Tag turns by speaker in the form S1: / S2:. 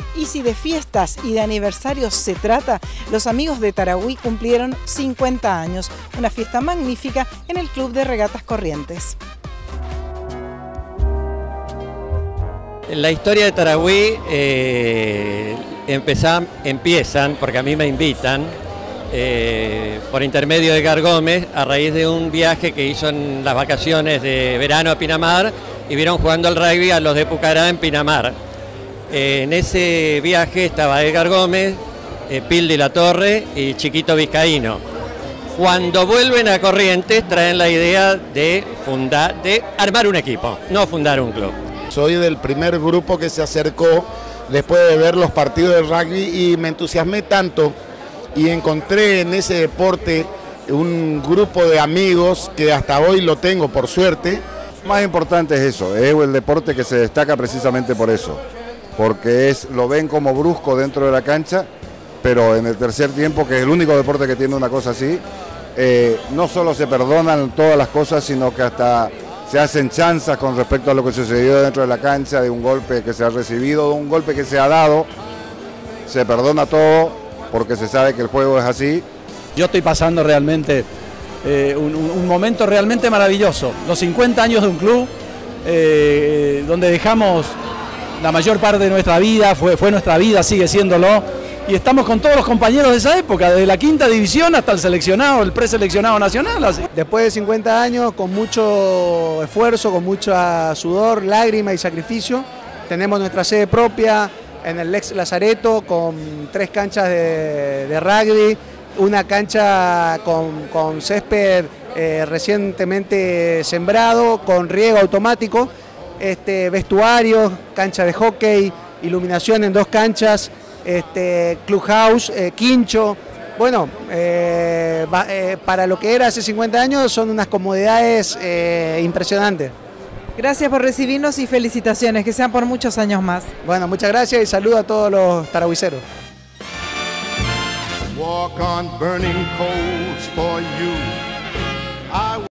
S1: Y si de fiestas y de aniversarios se trata, los amigos de Tarahui cumplieron 50 años, una fiesta magnífica en el Club de Regatas Corrientes.
S2: La historia de Tarahui empiezan, porque a mí me invitan, por intermedio de Edgar Gómez, a raíz de un viaje que hizo en las vacaciones de verano a Pinamar, y vieron jugando al rugby a los de Pucará en Pinamar. En ese viaje estaba Edgar Gómez, Pildi La Torre y Chiquito Vizcaíno. Cuando vuelven a Corrientes traen la idea de armar un equipo, no fundar un club.
S3: Soy del primer grupo que se acercó después de ver los partidos de rugby y me entusiasmé tanto y encontré en ese deporte un grupo de amigos que hasta hoy lo tengo por suerte.
S4: Más importante es eso, es el deporte que se destaca precisamente por eso, porque lo ven como brusco dentro de la cancha, pero en el tercer tiempo, que es el único deporte que tiene una cosa así, no solo se perdonan todas las cosas, sino que hasta se hacen chanzas con respecto a lo que sucedió dentro de la cancha, de un golpe que se ha recibido, de un golpe que se ha dado, se perdona todo porque se sabe que el juego es así.
S5: Yo estoy pasando realmente un momento realmente maravilloso, los 50 años de un club, donde dejamos la mayor parte de nuestra vida, fue nuestra vida, sigue siéndolo, y estamos con todos los compañeros de esa época, desde la quinta división hasta el seleccionado, el preseleccionado nacional. Así.
S6: Después de 50 años, con mucho esfuerzo, con mucho sudor, lágrima y sacrificio, tenemos nuestra sede propia en el Lex Lazareto, con 3 canchas de rugby, una cancha con césped recientemente sembrado, con riego automático, vestuarios, cancha de hockey, iluminación en 2 canchas, clubhouse, quincho. Bueno, para lo que era hace 50 años son unas comodidades impresionantes.
S1: Gracias por recibirnos y felicitaciones, que sean por muchos años más.
S6: Bueno, muchas gracias y saludo a todos los tarahuiceros.
S7: Walk on burning coals for you.